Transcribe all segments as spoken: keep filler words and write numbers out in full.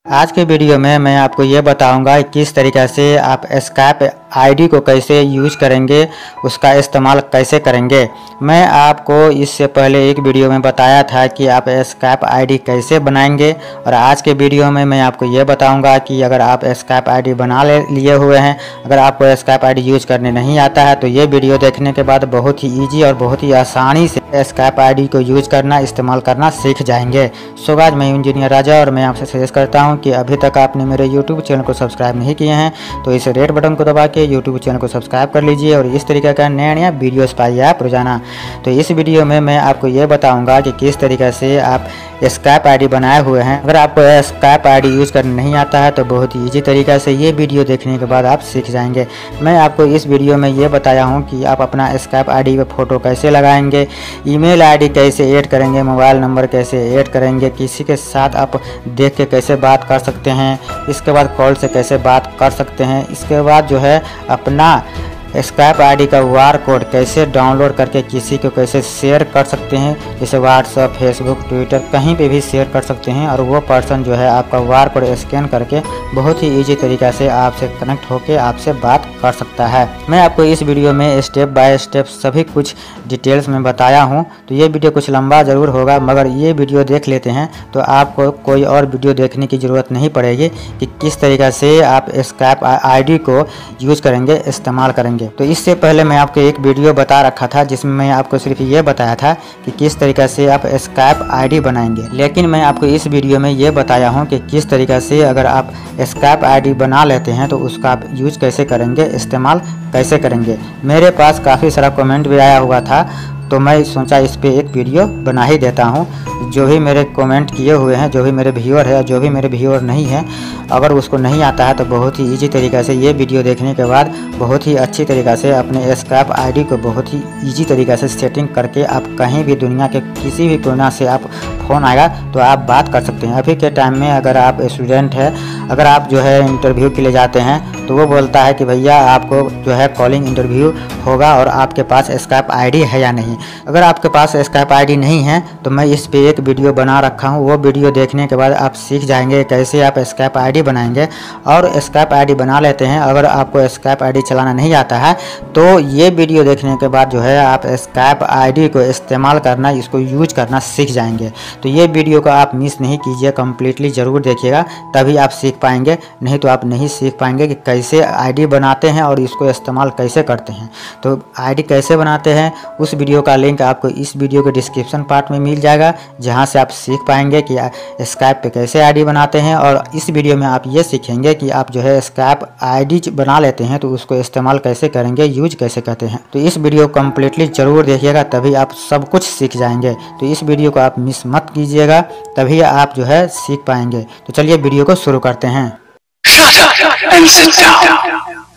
आज के वीडियो में मैं आपको ये बताऊंगा किस तरीक़े से आप स्काइप आईडी को कैसे यूज करेंगे, उसका इस्तेमाल कैसे करेंगे। मैं आपको इससे पहले एक वीडियो में बताया था कि आप स्काइप आईडी कैसे बनाएंगे, और आज के वीडियो में मैं आपको ये बताऊंगा कि अगर आप स्काइप आईडी बना ले लिए हुए हैं, अगर आपको स्काइप आईडी यूज करने नहीं आता है तो ये वीडियो देखने के बाद बहुत ही ईजी और बहुत ही आसानी से स्काइप आईडी को यूज करना, इस्तेमाल करना सीख जाएंगे। सो गाइस, मैं इंजीनियर राजा और मैं आपसे सजेस्ट करता हूँ कि अभी तक आपने मेरे यूट्यूब चैनल को सब्सक्राइब नहीं किए हैं तो इस रेड बटन को दबा के यूट्यूब चैनल को सब्सक्राइब कर लीजिए और इस तरीके का नया नया वीडियोस पाइए आप रोजाना। तो इस वीडियो में मैं आपको ये बताऊंगा कि किस तरीके से आप स्काइप आईडी बनाए हुए हैं। अगर आपको स्काइप आईडी यूज करना नहीं आता है तो बहुत ही ईजी तरीका से ये वीडियो देखने के बाद आप सीख जाएंगे। मैं आपको इस वीडियो में ये बताया हूँ कि आप अपना स्काइप आईडी पे फोटो कैसे लगाएंगे, ईमेल आईडी कैसे ऐड करेंगे, मोबाइल नंबर कैसे ऐड करेंगे, किसी के साथ आप देख के कैसे बात कर सकते हैं, इसके बाद कॉल से कैसे बात कर सकते हैं, इसके बाद जो है अपना स्काइप आईडी का वार कोड कैसे डाउनलोड करके किसी को कैसे शेयर कर सकते हैं, जैसे व्हाट्सएप, फेसबुक, ट्विटर, कहीं पे भी शेयर कर सकते हैं और वो पर्सन जो है आपका वार कोड स्कैन करके बहुत ही इजी तरीक़ा से आपसे कनेक्ट होके आपसे बात कर सकता है। मैं आपको इस वीडियो में स्टेप बाय स्टेप सभी कुछ डिटेल्स में बताया हूँ। तो ये वीडियो कुछ लंबा ज़रूर होगा, मगर ये वीडियो देख लेते हैं तो आपको कोई और वीडियो देखने की ज़रूरत नहीं पड़ेगी कि किस तरीक़ा से आप स्काइप आईडी को यूज़ करेंगे, इस्तेमाल करेंगे। तो इससे पहले मैं आपको एक वीडियो बता रखा था जिसमें मैं आपको सिर्फ ये बताया था कि किस तरीक़े से आप स्काइप आईडी बनाएंगे, लेकिन मैं आपको इस वीडियो में ये बताया हूँ कि किस तरीक़े से अगर आप स्काइप आईडी बना लेते हैं तो उसका आप यूज कैसे करेंगे, इस्तेमाल कैसे करेंगे। मेरे पास काफ़ी सारा कमेंट भी आया हुआ था तो मैं सोचा इस पे एक वीडियो बना ही देता हूँ। जो भी मेरे कमेंट किए हुए हैं, जो भी मेरे व्यूअर है, जो भी मेरे व्यूअर नहीं है, अगर उसको नहीं आता है तो बहुत ही इजी तरीक़ा से ये वीडियो देखने के बाद बहुत ही अच्छी तरीक़ा से अपने स्काइप आईडी को बहुत ही इजी तरीक़ा से सेटिंग करके आप कहीं भी दुनिया के किसी भी कोना से आप फ़ोन आएगा तो आप बात कर सकते हैं। अभी के टाइम में अगर आप स्टूडेंट है, अगर आप जो है इंटरव्यू के लिए जाते हैं तो वो बोलता है कि भैया आपको जो है कॉलिंग इंटरव्यू होगा और आपके पास स्काइप आईडी है या नहीं। अगर आपके पास स्काइप आईडी नहीं है तो मैं इस पे एक वीडियो बना रखा हूँ, वो वीडियो देखने के बाद आप सीख जाएंगे कैसे आप स्काइप आईडी बनाएंगे। और स्काइप आईडी बना लेते हैं, अगर आपको स्काइप आईडी चलाना नहीं आता है तो ये वीडियो देखने के बाद जो है आप स्काइप आईडी को इस्तेमाल करना, इसको यूज करना सीख जाएंगे। तो ये वीडियो को आप मिस नहीं कीजिए, कम्प्लीटली ज़रूर देखिएगा, तभी आप सीख पाएंगे, नहीं तो आप नहीं सीख पाएंगे कि कैसे आईडी बनाते हैं और इसको इस्तेमाल कैसे करते हैं। तो आईडी कैसे बनाते हैं उस वीडियो का लिंक आपको इस वीडियो के डिस्क्रिप्शन पार्ट में मिल जाएगा, जहां से आप सीख पाएंगे कि स्काइप पे कैसे आईडी बनाते हैं। और इस वीडियो में आप ये सीखेंगे कि आप जो है स्काइप आईडी बना लेते हैं तो उसको इस्तेमाल कैसे करेंगे, यूज कैसे करते हैं। तो इस वीडियो को कम्प्लीटली ज़रूर देखिएगा, तभी आप सब कुछ सीख जाएंगे। तो इस वीडियो को आप मिस मत कीजिएगा, तभी आप जो है सीख पाएंगे। तो चलिए वीडियो को शुरू करते हैं। Shut up and sit down.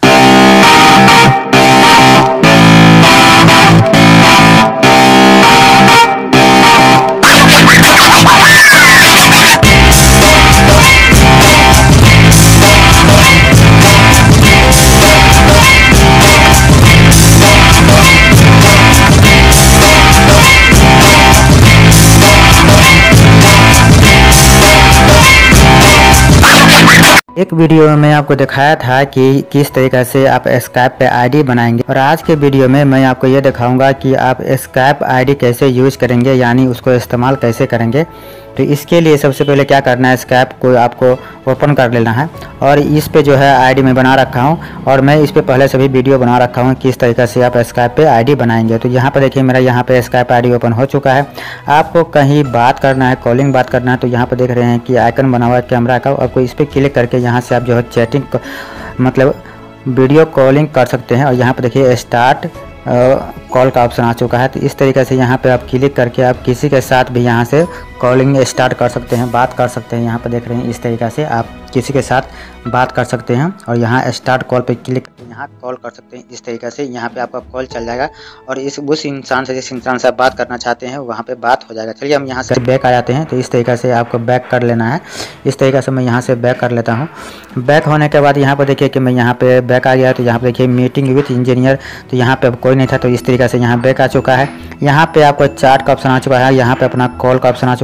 एक वीडियो में मैं आपको दिखाया था कि किस तरीक़े से आप स्काइप पे आईडी बनाएंगे, और आज के वीडियो में मैं आपको ये दिखाऊंगा कि आप स्काइप आईडी कैसे यूज करेंगे, यानी उसको इस्तेमाल कैसे करेंगे। तो इसके लिए सबसे पहले क्या करना है, स्काइप को आपको ओपन कर लेना है और इस पे जो है आईडी में बना रखा हूँ, और मैं इस पे पहले से भी वीडियो बना रखा हूँ किस तरीके से आप स्काइप पे आईडी बनाएंगे। तो यहाँ पर देखिए मेरा यहाँ पे स्काइप आईडी ओपन हो चुका है। आपको कहीं बात करना है, कॉलिंग बात करना है, तो यहाँ पर देख रहे हैं कि आइकन बना हुआ है कैमरा का, आपको इस पर क्लिक करके यहाँ से आप जो है चैटिंग मतलब वीडियो कॉलिंग कर सकते हैं। और यहाँ पर देखिए स्टार्ट कॉल का ऑप्शन आ चुका है। तो इस तरीके से यहाँ पे आप क्लिक करके आप किसी के साथ भी यहाँ से कॉलिंग स्टार्ट कर सकते हैं, बात कर सकते हैं। यहाँ पे देख रहे हैं इस तरीके से आप किसी के साथ बात कर सकते हैं और यहाँ स्टार्ट कॉल पे क्लिक यहाँ कॉल कर सकते हैं। इस तरीके से यहाँ पे आपका कॉल चल जाएगा और इस उस इंसान से जिस इंसान से आप बात करना चाहते हैं वहाँ पे बात हो जाएगा। चलिए हम यहाँ से बैक आ जाते हैं। तो इस तरीके से आपको बैक कर लेना है। इस तरीके से मैं यहाँ से बैक कर लेता हूँ। बैक होने के बाद यहाँ पर देखिए कि मैं यहाँ पे बैक आ गया। तो यहाँ पर देखिए मीटिंग विथ इंजीनियर, तो यहाँ पे अब कोई नहीं था, तो इस तरीके से यहाँ बैक आ चुका है। यहाँ पे आपको चार्ट का ऑप्शन आ चुका है, यहाँ पे अपना कॉल का ऑप्शन आ चुका है।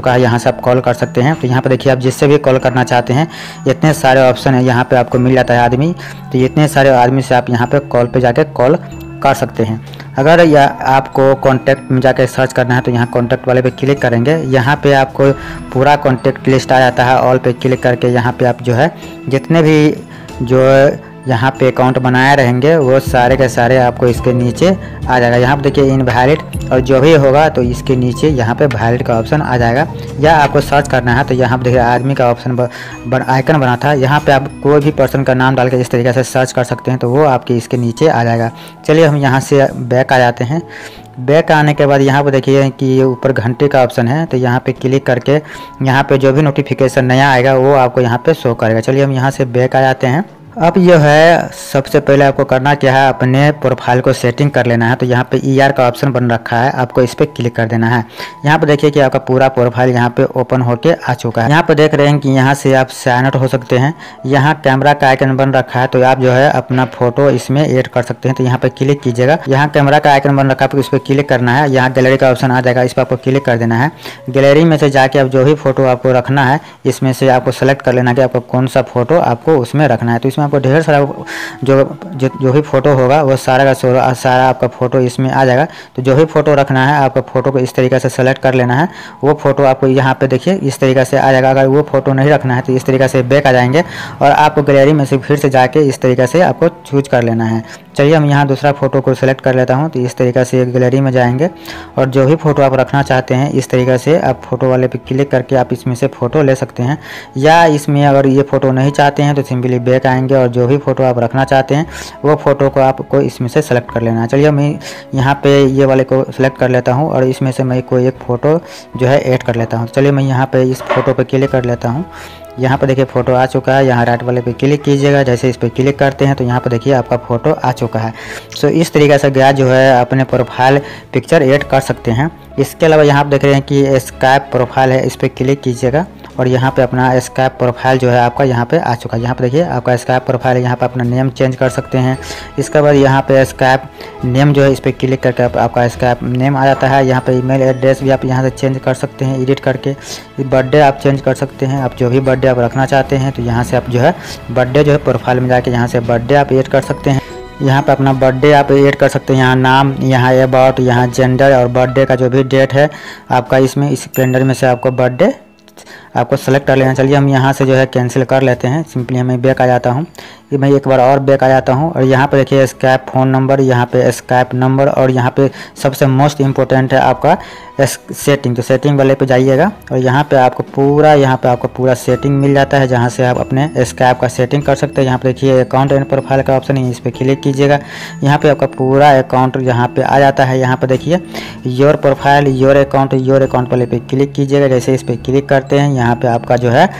चुका है, यहाँ से आप कॉल कर सकते हैं। तो यहाँ पे देखिए आप जिससे भी कॉल करना चाहते हैं इतने सारे ऑप्शन है यहाँ पे आपको मिल जाता है आदमी। तो इतने सारे आदमी से आप यहाँ पे कॉल पे जाके कॉल कर सकते हैं। अगर या आपको कॉन्टैक्ट में जाकर सर्च करना है तो यहाँ कॉन्टैक्ट वाले पे क्लिक करेंगे। यहाँ पे आपको पूरा कॉन्टैक्ट लिस्ट आ जाता है। ऑल पे क्लिक करके यहाँ पे आप जो है जितने भी जो यहाँ पे अकाउंट बनाए रहेंगे वो सारे के सारे आपको इसके नीचे आ जाएगा। यहाँ पे देखिए इनवैलिड, और जो भी होगा तो इसके नीचे यहाँ पे वैलिड का ऑप्शन आ जाएगा। या आपको सर्च करना है तो यहाँ पे देखिए आदमी का ऑप्शन बन आइकन बना था, यहाँ पे आप कोई भी पर्सन का नाम डाल के इस तरीके से सर्च कर सकते हैं तो वो आपके इसके नीचे आ जाएगा। चलिए हम यहाँ से बैक आ जाते हैं। बैक आने के बाद यहाँ पे देखिए कि ऊपर घंटे का ऑप्शन है, तो यहाँ पे क्लिक करके यहाँ पे जो भी नोटिफिकेशन नया आएगा वो आपको यहाँ पे शो करेगा। चलिए हम यहाँ से बैक आ जाते हैं। अब यह है सबसे पहले आपको करना क्या है, अपने प्रोफाइल को सेटिंग कर लेना है। तो यहाँ पे ई आर का ऑप्शन बन रखा है, आपको इस पर क्लिक कर देना है। यहाँ पे देखिए कि आपका पूरा प्रोफाइल यहाँ पे ओपन होके आ चुका है। यहाँ पे देख रहे हैं कि यहाँ से आप साइन आउट हो सकते हैं। यहाँ कैमरा का आइकन बन रखा है, तो आप जो है अपना फोटो इसमें ऐड कर सकते हैं। तो यहाँ पे क्लिक कीजिएगा। यहाँ कैमरा का आइकन बन रखा है, इस पर क्लिक करना है। यहाँ गैलरी का ऑप्शन आ जाएगा, इस पर आपको क्लिक कर देना है। गैलरी में से जाके आप जो भी फोटो आपको रखना है इसमें से आपको सेलेक्ट कर लेना है कि आपको कौन सा फोटो आपको उसमें रखना है। तो इसमें आपको ढेर सारा जो जो जो भी फोटो होगा वो सारा का सारा आपका फोटो इसमें आ जाएगा। तो जो भी फोटो रखना है आपका फोटो को इस तरीके से सेलेक्ट कर लेना है। वो फोटो आपको यहाँ पे देखिए इस तरीके से आ जाएगा। अगर वो फोटो नहीं रखना है तो इस तरीके से बैक आ जाएंगे और आपको गैलरी में से फिर से जाके इस तरीके से आपको चूज कर लेना है। चलिए हम यहाँ दूसरा फोटो को सिलेक्ट कर लेता हूँ। तो इस तरीके से गैलरी में जाएंगे और जो भी फोटो आप रखना चाहते हैं इस तरीके से आप फोटो वाले पे क्लिक करके आप इसमें से फ़ोटो ले सकते हैं। या इसमें अगर ये फ़ोटो नहीं चाहते हैं तो सिंपली बैक आएंगे और जो भी फ़ोटो आप रखना चाहते हैं वो फ़ोटो को आपको इसमें से सेलेक्ट कर लेना है। चलिए मैं यहाँ पे ये वाले को सिलेक्ट कर लेता हूँ और इसमें से मैं कोई एक फ़ोटो जो है ऐड कर लेता हूँ। चलिए मैं यहाँ पे इस फ़ोटो पे क्लिक कर लेता हूँ। यहाँ पर देखिए फ़ोटो आ चुका है। यहाँ राइट वाले पे क्लिक कीजिएगा। जैसे इस पर क्लिक करते हैं तो यहाँ पर देखिए आपका फ़ोटो आ चुका है। सो इस तरीके से गया जो है अपने प्रोफाइल पिक्चर ऐड कर सकते हैं। इसके अलावा यहाँ पर देख रहे हैं कि स्काइप प्रोफाइल है, इस पर क्लिक कीजिएगा और यहाँ पे अपना स्काइप प्रोफाइल जो है आपका यहाँ पे आ चुका है। यहाँ पे देखिए आपका स्काइप प्रोफाइल है, यहाँ पे अपना नेम चेंज कर सकते हैं। इसके बाद यहाँ पे स्काइप नेम जो है इस पर क्लिक करके आप, आपका स्काइप नेम आ जाता है। यहाँ पे ईमेल एड्रेस भी आप यहाँ से चेंज कर सकते हैं एडिट करके। बर्थडे आप चेंज कर सकते हैं, आप जो भी बर्थडे आप रखना चाहते हैं तो यहाँ से आप जो है बर्थडे जो है प्रोफाइल में जाके यहाँ से बर्थडे आप ऐड कर सकते हैं। यहाँ पे अपना बर्थडे आप ऐड कर सकते हैं। यहाँ नाम, यहाँ अबाउट, यहाँ जेंडर और बर्थडे का जो भी डेट है आपका इसमें इस कैलेंडर में से आपको बर्थडे आपको सेलेक्ट कर लेना। चलिए हम यहाँ से जो है कैंसिल कर लेते हैं। सिंपली मैं बैक आ जाता हूँ। ये मैं एक बार और बैक आ जाता हूँ और यहाँ पे देखिए स्काइप फ़ोन नंबर, यहाँ पे स्काइप नंबर और यहाँ पे सबसे मोस्ट इम्पोर्टेंट है आपका सेटिंग। तो सेटिंग वाले पे जाइएगा और यहाँ पे आपको पूरा यहाँ पे आपको पूरा सेटिंग मिल जाता है जहाँ से आप अपने स्काइप का सेटिंग कर सकते हैं। यहाँ पे देखिए अकाउंट एंड प्रोफाइल का ऑप्शन है, इस पर क्लिक कीजिएगा। यहाँ पे आपका पूरा अकाउंट यहाँ पे आ जाता है। यहाँ पे देखिए your profile, your account, your account वाले पे क्लिक कीजिएगा। जैसे इस पर क्लिक करते हैं यहाँ पे आपका जो है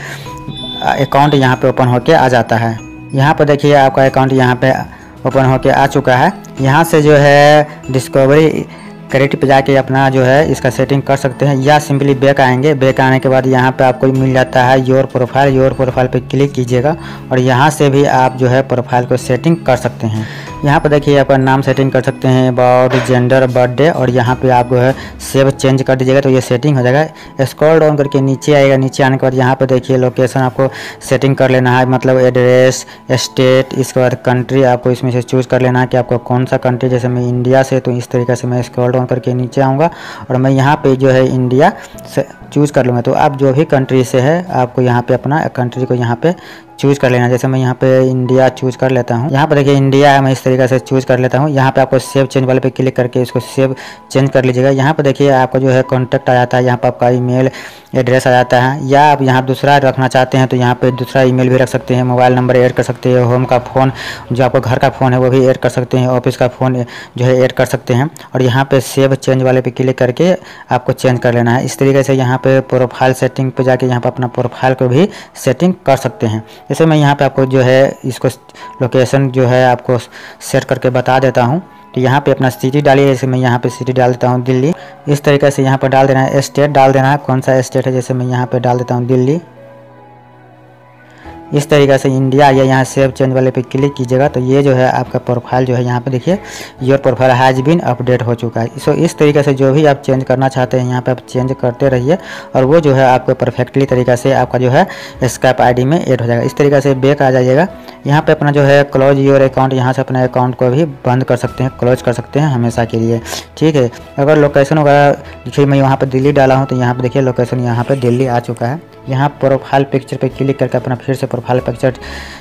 अकाउंट यहाँ पे ओपन होके आ जाता है। यहाँ पर देखिए आपका अकाउंट यहाँ पे ओपन होके आ चुका है। यहाँ से जो है डिस्कवरी क्रेडिट पे जाके अपना जो है इसका सेटिंग कर सकते हैं या सिंपली बैक आएंगे। बैक आने के बाद यहाँ पे आपको मिल जाता है योर प्रोफाइल। योर प्रोफाइल पे क्लिक कीजिएगा और यहाँ से भी आप जो है प्रोफाइल को सेटिंग कर सकते हैं। यहाँ पर देखिए अपना नाम सेटिंग कर सकते हैं, अबाउट, जेंडर, बर्थडे और यहाँ पे आप जो है सेव चेंज कर दीजिएगा तो ये सेटिंग हो जाएगा। स्क्रॉल डाउन करके नीचे आएगा। नीचे आने के बाद यहाँ पे देखिए लोकेशन आपको सेटिंग कर लेना है, मतलब एड्रेस, स्टेट, इसके बाद कंट्री आपको इसमें से चूज़ कर लेना है कि आपको कौन सा कंट्री। जैसे मैं इंडिया से, तो इस तरीके से मैं स्क्रॉल डाउन करके नीचे आऊँगा और मैं यहाँ पर जो है इंडिया से चूज़ कर लूँगा। तो आप जो भी कंट्री से है आपको यहाँ पे अपना कंट्री को यहाँ पे चूज़ कर लेना। जैसे मैं यहाँ पे इंडिया चूज़ कर लेता हूँ। यहाँ पर देखिए इंडिया है, मैं इस तरीके से चूज़ कर लेता हूँ। यहाँ पे आपको सेव चेंज वाले पे क्लिक करके इसको सेव चेंज कर लीजिएगा। यहाँ पे देखिए आपका जो है कॉन्टैक्ट आ जाता है, यहाँ पे आपका ईमेल एड्रेस आ जाता है। या आप यहाँ दूसरा रखना चाहते हैं तो यहाँ पे दूसरा ईमेल भी रख सकते हैं, मोबाइल नंबर ऐड कर सकते हैं, होम का फ़ोन जो आपका घर का फ़ोन है वो भी ऐड कर सकते हैं, ऑफिस का फ़ोन जो है ऐड कर सकते हैं। और यहाँ पे सेव चेंज वाले पे क्लिक करके आपको चेंज कर लेना है। इस तरीके से यहाँ पे प्रोफाइल सेटिंग पे जाके यहाँ पे अपना प्रोफाइल को भी सेटिंग कर सकते हैं। जैसे मैं यहाँ पे आपको जो है इसको लोकेशन जो है आपको सेट करके बता देता हूँ। तो यहाँ पे अपना सिटी डालिए। जैसे मैं यहाँ पे सिटी डाल देता हूँ दिल्ली। इस तरीके से यहाँ पर डाल देना है। स्टेट डाल देना है, कौन सा स्टेट है, जैसे मैं यहाँ पे डाल देता हूँ दिल्ली। इस तरीके से इंडिया या यहाँ सेव चेंज वाले पे क्लिक कीजिएगा तो ये जो है आपका प्रोफाइल जो है यहाँ पे देखिए your profile has been update हो चुका है। सो इस तरीके से जो भी आप चेंज करना चाहते हैं यहाँ पे आप चेंज करते रहिए और वो जो है आपको परफेक्टली तरीका से आपका जो है स्काइप आईडी में ऐड हो जाएगा। इस तरीके से बैक आ जाइएगा। यहाँ पे अपना जो है क्लोज योर अकाउंट, यहाँ से अपने अकाउंट को भी बंद कर सकते हैं, क्लोज कर सकते हैं हमेशा के लिए, ठीक है। अगर लोकेशन वगैरह देखिए मैं यहाँ पे दिल्ली डाला हूँ तो यहाँ पे देखिए लोकेशन यहाँ पे दिल्ली आ चुका है। यहाँ प्रोफाइल पिक्चर पे क्लिक करके अपना फिर से प्रोफाइल पिक्चर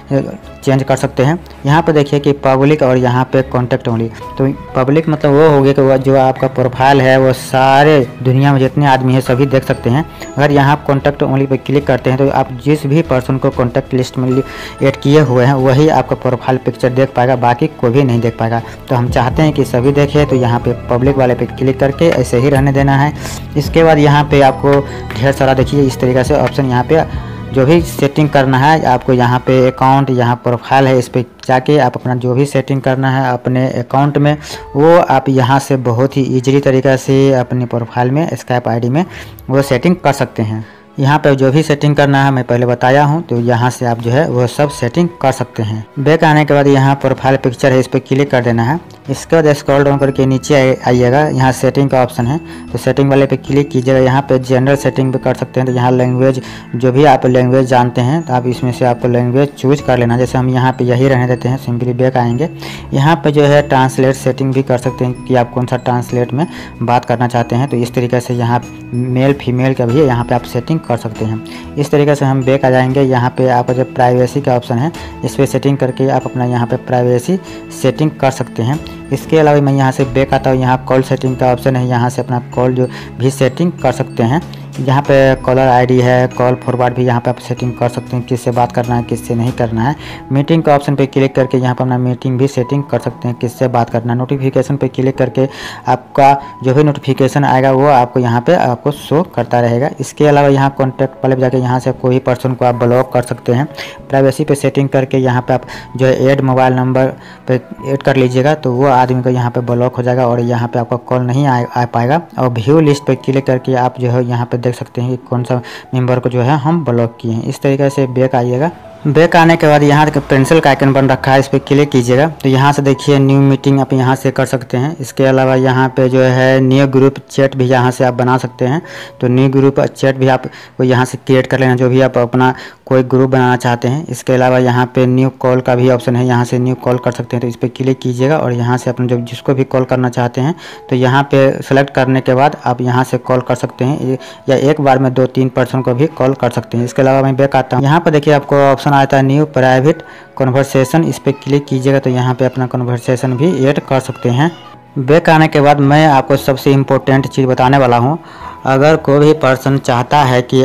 चेंज कर सकते हैं। यहाँ पे देखिए कि पब्लिक और यहाँ पे कॉन्टैक्ट ओनली, तो पब्लिक मतलब वो हो गया कि वो जो आपका प्रोफाइल है वो सारे दुनिया में जितने आदमी हैं सभी देख सकते हैं। अगर यहाँ कॉन्टैक्ट ओनली पे क्लिक करते हैं तो आप जिस भी पर्सन को कॉन्टैक्ट लिस्ट में ऐड किए हुए हैं वही आपका प्रोफाइल पिक्चर देख पाएगा, बाकी कोई भी नहीं देख पाएगा। तो हम चाहते हैं कि सभी देखें तो यहाँ पे पब्लिक वाले पे क्लिक करके ऐसे ही रहने देना है। इसके बाद यहाँ पे आपको ढेर सारा देखिए इस तरीके से ऑप्शन यहाँ पे जो भी सेटिंग करना है आपको, यहाँ पे अकाउंट, यहाँ प्रोफाइल है, इस पर जाके आप अपना जो भी सेटिंग करना है अपने अकाउंट में वो आप यहाँ से बहुत ही ईजिली तरीक़ा से अपनी प्रोफाइल में स्काइप आईडी में वो सेटिंग कर सकते हैं। यहाँ पे जो भी सेटिंग करना है मैं पहले बताया हूँ, तो यहाँ से आप जो है वो सब सेटिंग कर सकते हैं। बैक आने के बाद यहाँ प्रोफाइल पिक्चर है, इस पर क्लिक कर देना है। इसके बाद स्क्रॉल डाउन करके नीचे आइएगा, यहाँ सेटिंग का ऑप्शन है तो सेटिंग वाले पे क्लिक कीजिएगा। यहाँ पे जनरल सेटिंग भी कर सकते हैं, तो यहाँ लैंग्वेज जो भी आप लैंग्वेज जानते हैं तो आप इसमें से आपको लैंग्वेज चूज कर लेना। जैसे हम यहाँ पे यही रहने देते हैं, सिंपली बैक आएंगे। यहाँ पे जो है ट्रांसलेट सेटिंग भी कर सकते हैं कि आप कौन सा ट्रांसलेट में बात करना चाहते हैं, तो इस तरीके से यहाँ मेल फीमेल का भी यहाँ पर आप सेटिंग कर सकते हैं। इस तरीके से हम बैक आ जाएंगे। यहाँ पे आपका जो प्राइवेसी का ऑप्शन है इस पर सेटिंग करके आप अपना यहाँ पे प्राइवेसी सेटिंग कर सकते हैं। इसके अलावा मैं यहाँ से बैक आता हूँ, यहाँ कॉल सेटिंग का ऑप्शन है, यहाँ से अपना कॉल जो भी सेटिंग कर सकते हैं। यहाँ पे कॉलर आईडी है, कॉल फॉरवर्ड भी यहाँ पे आप सेटिंग कर सकते हैं, किससे बात करना है किससे नहीं करना है। मीटिंग का ऑप्शन पे क्लिक करके यहाँ पे अपना मीटिंग भी सेटिंग कर सकते हैं, किससे बात करना है। नोटिफिकेशन पे क्लिक करके आपका जो भी नोटिफिकेशन आएगा वो आपको यहाँ पे आपको शो करता रहेगा। इसके अलावा यहाँ कॉन्टैक्ट वाले जाके यहाँ से कोई पर्सन को आप ब्लॉक कर सकते हैं। प्राइवेसी पे सेटिंग करके यहाँ पे आप जो है ऐड मोबाइल नंबर पे ऐड कर लीजिएगा तो वो आदमी को यहाँ पे ब्लॉक हो जाएगा और यहाँ पे आपका कॉल नहीं आ, आ पाएगा। और व्यू लिस्ट पे क्लिक करके आप जो है यहाँ पे देख सकते हैं कि कौन सा मेंबर को जो है हम ब्लॉक किए हैं। इस तरीके से बैक आइएगा। बैक आने के बाद यहाँ पेंसिल का आइकन बन रखा है, इस पर क्लिक कीजिएगा तो यहाँ से देखिए न्यू मीटिंग आप यहाँ से कर सकते हैं। इसके अलावा यहाँ पे जो है न्यू ग्रुप चैट भी यहाँ से आप बना सकते हैं, तो न्यू ग्रुप चैट भी आप को यहाँ से क्रिएट कर लेना जो भी आप अपना कोई ग्रुप बनाना चाहते हैं। इसके अलावा यहाँ पे न्यू कॉल का भी ऑप्शन है, यहाँ से न्यू कॉल कर सकते हैं, तो इस पर क्लिक कीजिएगा और यहाँ से अपने जो जिसको भी कॉल करना चाहते हैं तो यहाँ पे सेलेक्ट करने के बाद आप यहाँ से कॉल कर सकते हैं या एक बार में दो तीन पर्सन को भी कॉल कर सकते हैं। इसके अलावा मैं बैक आता हूँ, यहाँ पर देखिए आपको ऑप्शन आता है न्यू प्राइवेट कन्वर्सेशन, इस पर क्लिक कीजिएगा तो यहाँ पे अपना कन्वर्सेशन भी ऐड कर सकते हैं। बैक आने के बाद मैं आपको सबसे इम्पोर्टेंट चीज़ बताने वाला हूँ। अगर कोई भी पर्सन चाहता है कि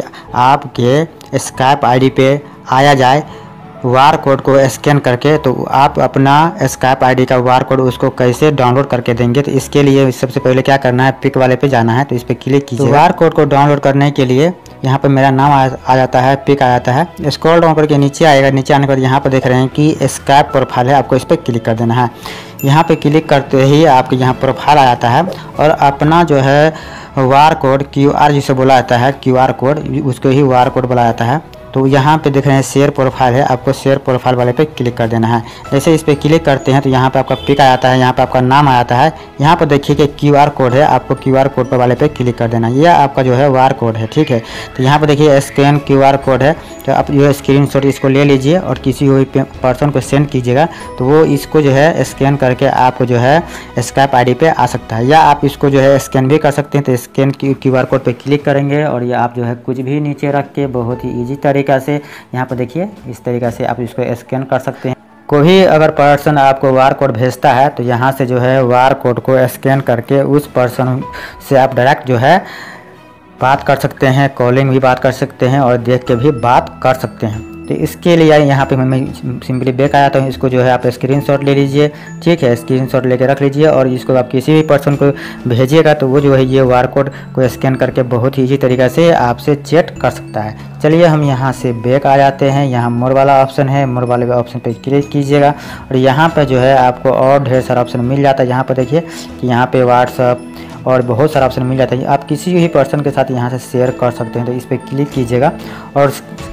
आपके स्काइप आईडी पे आया जाए वार कोड को स्कैन करके, तो आप अपना स्काइप आईडी का वार कोड उसको कैसे डाउनलोड करके देंगे, तो इसके लिए सबसे पहले क्या करना है, पिक वाले पे जाना है तो इस पर क्लिक कीजिए। वार कोड को डाउनलोड करने के लिए यहाँ पर मेरा नाम आ, आ जाता है, पिक आ जाता है। स्क्रॉल डाउन करके नीचे आएगा, नीचे आने के बाद यहाँ पर देख रहे हैं कि स्काइप प्रोफाइल है, आपको इस पर क्लिक कर देना है। यहाँ पे क्लिक करते ही आपके यहाँ प्रोफाइल आ जाता है और अपना जो है वार कोड क्यू आर जिसे बोला जाता है, क्यू आर कोड उसको ही वार कोड बोला जाता है। तो यहाँ पे देख रहे हैं शेयर प्रोफाइल है, आपको शेयर प्रोफाइल वाले पे क्लिक कर देना है। जैसे इस पर क्लिक करते हैं तो यहाँ पे आपका पिक आ जाता है, यहाँ पे आपका नाम आ जाता है। यहाँ पर देखिए कि क्यू आर कोड है, आपको क्यू आर कोड पर वाले पे क्लिक कर देना है, यह आपका जो है वार कोड है, ठीक है। तो यहाँ पर देखिए स्कैन क्यू आर कोड है, तो आप जो है स्क्रीनशॉट इसको ले लीजिए और किसी भी पर्सन को सेंड कीजिएगा तो वो इसको जो है स्कैन करके आपको जो है स्काइप आईडी पे आ सकता है, या आप इसको जो है स्कैन भी कर सकते हैं। तो स्कैन क्यू आर कोड पे क्लिक करेंगे और ये आप जो है कुछ भी नीचे रख के बहुत ही ईजी तरीक़ा से यहाँ पर देखिए इस तरीक़ा से आप इसको स्कैन कर सकते हैं। कोई अगर पर्सन आपको वार कोड भेजता है तो यहाँ से जो है वार कोड को स्कैन करके उस पर्सन से आप डायरेक्ट जो है बात कर सकते हैं, कॉलिंग भी बात कर सकते हैं और देख के भी बात कर सकते हैं। तो इसके लिए यहाँ पे मैं सिंपली बैक आया था, इसको जो है आप स्क्रीनशॉट ले लीजिए, ठीक है, स्क्रीनशॉट लेके रख लीजिए और इसको आप किसी भी पर्सन को भेजिएगा तो वो जो है ये वार कोड को स्कैन करके बहुत ही ईजी तरीक़ा से आपसे चैट कर सकता है। चलिए हम यहाँ से बैक आ जाते हैं, यहाँ मोर वाला ऑप्शन है, मोर वाले ऑप्शन पे क्लिक कीजिएगा और यहाँ पर जो है आपको और ढेर सारा ऑप्शन मिल जाता है। यहाँ पर देखिए कि यहाँ पे व्हाट्सअप और बहुत सारा ऑप्शन मिल जाता है, आप किसी भी पर्सन के साथ यहाँ से शेयर कर सकते हैं। तो इस पर क्लिक कीजिएगा और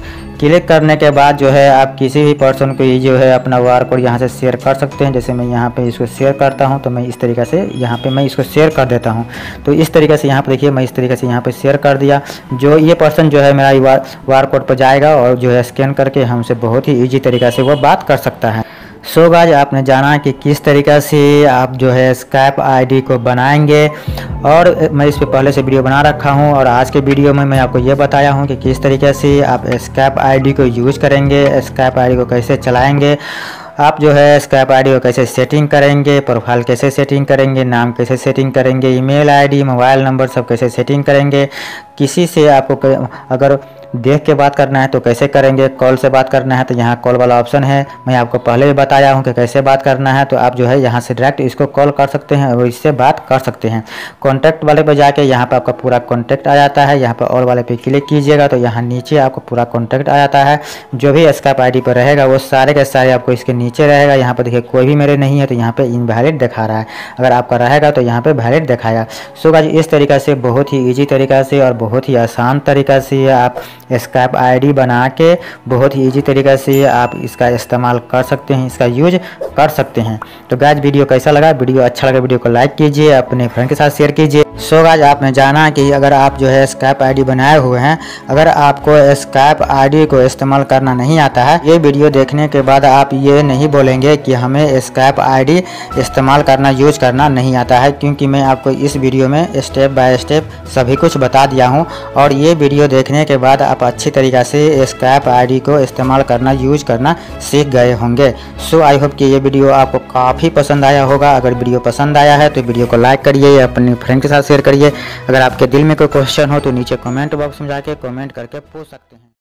क्लिक करने के बाद जो है आप किसी भी पर्सन को ये जो है अपना क्यू आर कोड यहाँ से शेयर कर सकते हैं। जैसे मैं यहाँ पे इसको शेयर करता हूँ तो मैं इस तरीके से यहाँ पे मैं इसको शेयर कर देता हूँ। तो इस तरीके से यहाँ पे देखिए मैं इस तरीके से यहाँ पे शेयर कर दिया। जो ये पर्सन जो है मेरा क्यू आर कोड पर जाएगा और जो है स्कैन करके हमसे बहुत ही ईजी तरीक़े से वो बात कर सकता है। सो गाइस, आपने जाना कि किस तरीक़े से आप जो है स्काइप आईडी को बनाएंगे, और मैं इस पे पहले से वीडियो बना रखा हूं। और आज के वीडियो में मैं आपको ये बताया हूं कि किस तरीके से आप स्काइप आईडी को यूज़ करेंगे, स्काइप आईडी को कैसे चलाएंगे, आप जो है स्काइप आईडी को कैसे सेटिंग करेंगे, प्रोफाइल कैसे सेटिंग करेंगे, नाम कैसे सेटिंग करेंगे, ईमेल आईडी, मोबाइल नंबर सब कैसे सेटिंग करेंगे। किसी से आपको अगर देख के बात करना है तो कैसे करेंगे, कॉल से बात करना है तो यहाँ कॉल वाला ऑप्शन है। मैं आपको पहले भी बताया हूँ कि कैसे बात करना है। तो आप जो है यहाँ से डायरेक्ट इसको कॉल कर सकते हैं और इससे बात कर सकते हैं। कॉन्टैक्ट वाले पे जाके यहाँ पे आपका पूरा कॉन्टैक्ट आ जाता है। यहाँ पर और वाले पे क्लिक कीजिएगा तो यहाँ नीचे आपको पूरा कॉन्टैक्ट आ जाता है। जो भी स्काइप आईडी पर रहेगा वो सारे के सारे आपको इसके नीचे रहेगा। यहाँ पर देखिए कोई भी मेरे नहीं है तो यहाँ पे इनवैलिड दिखा रहा है। अगर आपका रहेगा तो यहाँ पे वैलिड दिखाएगा। सो गाइस, इस तरीक़े से बहुत ही ईजी तरीक़ा से और बहुत ही आसान तरीक़ा से आप स्काइप आईडी बना के बहुत ही इजी तरीके से आप इसका इस्तेमाल कर सकते हैं, इसका यूज कर सकते हैं। तो गाइस, वीडियो कैसा लगा? वीडियो अच्छा लगा वीडियो को लाइक कीजिए, अपने फ्रेंड के साथ शेयर कीजिए। सो गाइस, आपने जाना कि अगर आप जो है स्काइप आईडी बनाए हुए हैं, अगर आपको स्काइप आईडी को इस्तेमाल करना नहीं आता है, ये वीडियो देखने के बाद आप ये नहीं बोलेंगे कि हमें स्काइप आईडी इस्तेमाल करना यूज करना नहीं आता है, क्योंकि मैं आपको इस वीडियो में स्टेप बाय स्टेप सभी कुछ बता दिया हूँ। और ये वीडियो देखने के बाद आप अच्छी तरीक़े से स्काइप आईडी को इस्तेमाल करना यूज करना सीख गए होंगे। सो आई होप कि ये वीडियो आपको काफ़ी पसंद आया होगा। अगर वीडियो पसंद आया है तो वीडियो को लाइक करिए, अपने फ्रेंड के साथ शेयर करिए। अगर आपके दिल में कोई क्वेश्चन हो तो नीचे कमेंट बॉक्स में जाके कमेंट करके पूछ सकते हैं।